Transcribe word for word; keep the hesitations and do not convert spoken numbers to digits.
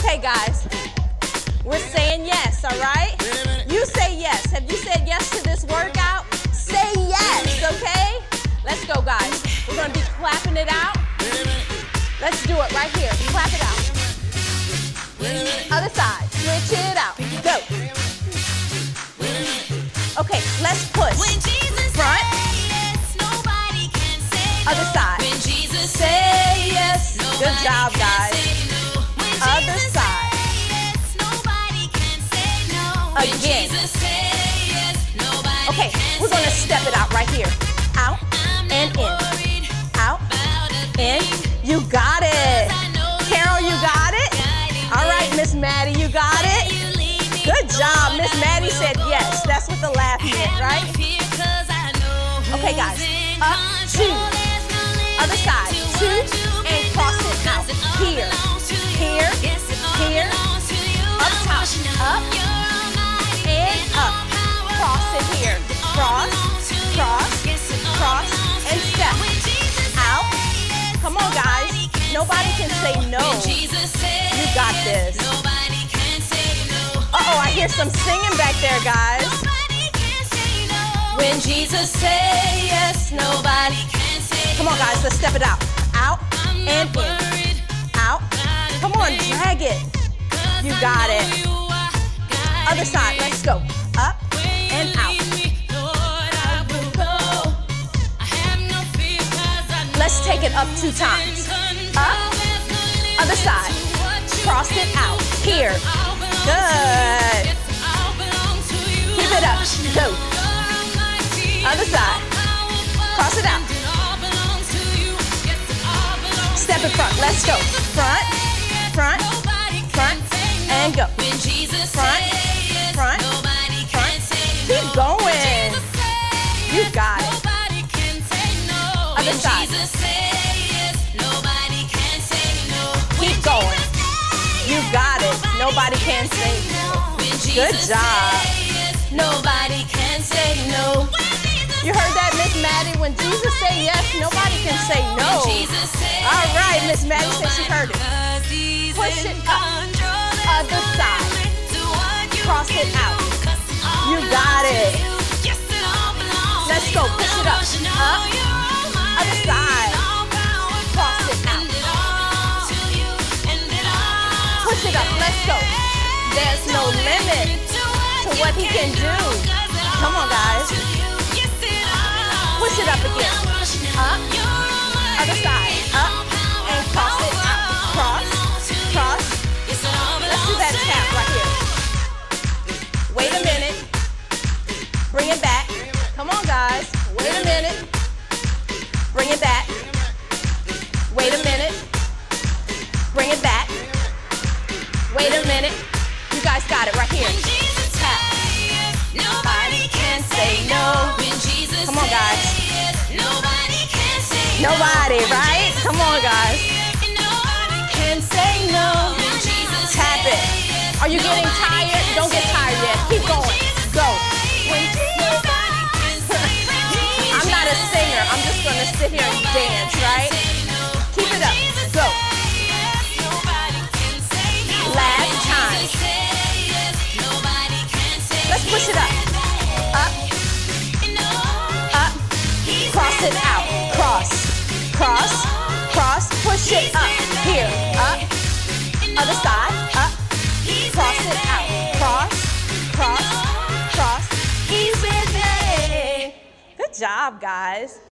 Okay, guys, we're saying yes, all right? You say yes. Have you said yes to this workout? Say yes, okay? Let's go, guys. We're gonna be clapping it out. Let's do it right here. Clap it out. Other side. Switch it out. Go. Okay, let's push. Front. Other side. Say yes. Good job, guys. Other side. Again. Okay, we're gonna step it out right here. Out and in. Out, in. You got it. Carol, you got it? All right, Miss Maddie, you got it? Good job. Miss Maddie said yes. That's what the laugh meant, right? Okay, guys. Up, two. Other side. Two, and cross it out. Here, here, here. Up top. Up, and up. Cross it here. Cross, cross, cross, and step. Out. Come on, guys. Nobody can say no. You got this. Uh-oh, I hear some singing back there, guys. When Jesus say yes, nobody can say no. Come on, guys, let's step it out. Out and in. Out. Come on, drag it. You got it. Other side, let's go. Up and out. Let's take it up two times. Up, other side. Cross it out. Here. Good. Keep it up. Go. Other side. Cross it out. Step in front. Let's go. Front, front, front, and go. Front, front, front. Keep going. You got it. Other side. Keep going. You got it. Nobody can say no. Good job. Nobody can say no. You heard that, Miss Maddie? When Jesus say yes, nobody can say no. All right, Miss Maddie said she heard it. Push it up. Other side. Cross it out. You got it. Let's go. Push it up. Up. Other side. Cross it out. Push it up. Let's go. There's no limit to what he can do. Come on, guys. Push it up again. Up. Other side. Up. And cross it out. Cross. Cross. Let's do that tap right here. Wait a minute. Bring it back. Come on, guys. Wait a minute. Bring it back. Wait a minute. Bring it back. Wait a minute. You guys got it right here. Tap. Nobody can say no. Come on, guys. Nobody, right? Come on, guys. Can say no. Tap it. Are you getting tired? Don't get tired yet. Keep going. Go. I'm not a singer. I'm just going to sit here and dance, right? Keep it up. Go. Last time. Let's push it up. Up. Up. Cross it out. Cross. Cross. Cross. Push it up. Here. Up. Other side. Up. Cross it out. Cross. Cross. Cross. Easy. Good job, guys.